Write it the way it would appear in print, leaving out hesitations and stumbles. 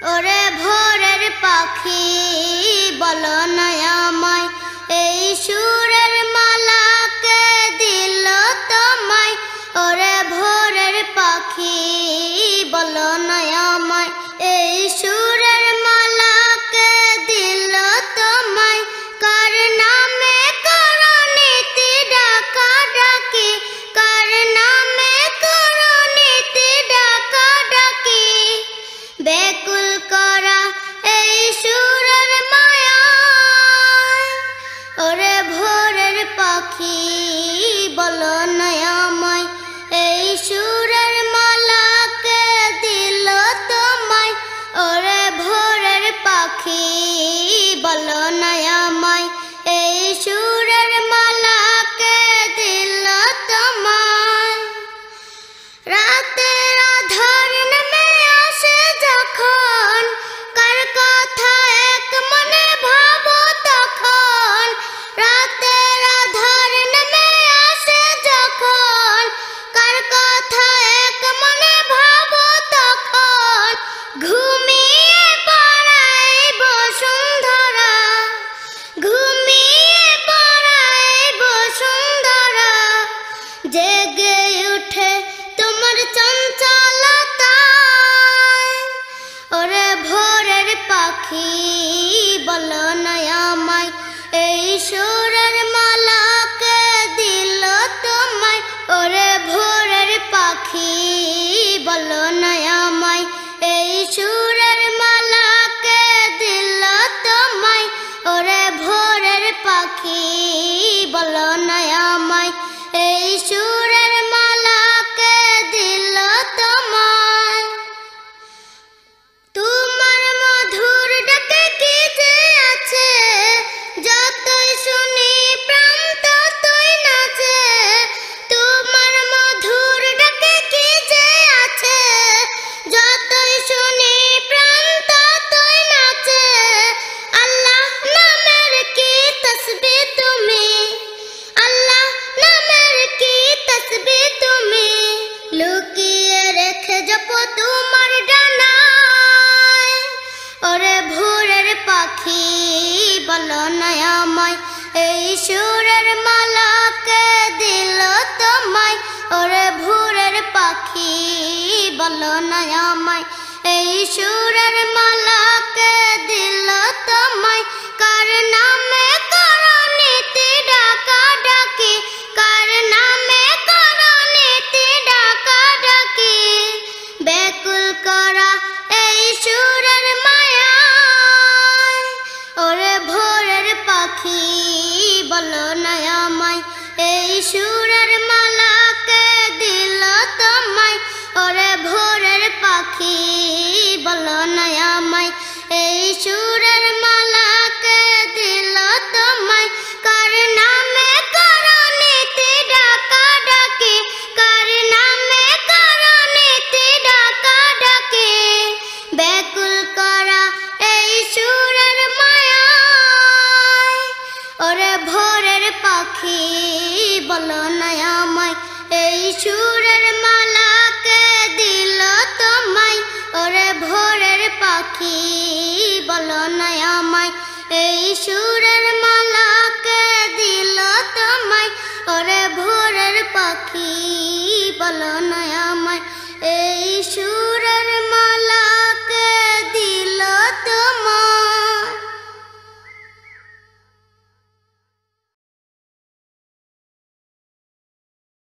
ওরে ভোরের পাখি বলো না আমায়, এই সুরের মালাকে দিল তোমায়। ওরে ভোরের পাখি বলো না আমায়, এই সুরের মালাকে দিল তোমায়। কার নামে করণীতি ডাকা ডাকি, কার নামে করণীতি ডাকা ডাকি। বেকুল করা এই সুরের মায়ায়, ওরে ভোরের পাখি বলো না আমায়, এই সুরের মালাকে দিল তোমায়। ওরে ভোরের পাখি বলো না আমায়, এই সুরের মালাকে দিল তোমায়। রাতের আধার নেমে আসে যখন, কার কথা এক মনে ভাবো তখন। রাতের আধার নেমে আসে যখন, কার কথা এক মনে ভাবো তখন। ঘুমিয়ে পড়াই বসুন্ধরা, ঘুমিয়ে পড়াই বসুন্ধরা। জেগে উঠে তোমার চঞ্চলতায়, ওরে ভোরের পাখি বলো না আমায়, এই সুরের মালাকে দিল তোমায়। ওরে ভোরের পাখি বলো না আমায়, এই সুরের মালাকে দিল তোমায়। ওরে ভোরের পাখি বলো না আমায়, এই সুরের মালাকে দিল তোমায়। তোমার মধুর ডাকে কি যে আছে, যতই শুনি প্রাণ ততই নাচে। তোমার মধুর ডাকে কি যে আছে, যতই শুনি প্রাণ ততই নাচে। আল্লাহ নামের কি তসবিহ তুমি, আল্লাহ নামের কি তসবিহ তুমি। লুকিয়ে রেখে জপো তোমার ডানায়, ওরে ভোরের পাখি বলো না আমায়, এই সুরের মালাকে দিল তোমায়। ওরে ভোরের পাখি বলো না আমায়, এই সুরের মালাকে দিল তোমায়। কার নামে করণীতি ডাকা ডাকি, কার নামে করণীতি ডাকা ডাকি। বেকুল করা এই সুরের মায়ায়, ওরে ভোরের পাখি বলো না আমায়, এই সুরের মালাকে দিল তোমায়। ওরে ভোরের পাখি বলো না আমায়, এই সুরের মালাকে দিল তোমায়। কার নামে করণীতি ডাকা ডাকি, কার নামে করণীতি ডাকা ডাকি। বেকুল করা এই সুরের মায়ায়, ওরে ভোরের পাখি বলো না আমায়, এই সুরের মালাকে দিল তোমায়। ওরে ভোরের পাখি বলো না আমায়, এই সুরের মালাকে দিল তোমায়। ওরে ভোরের পাখি বলো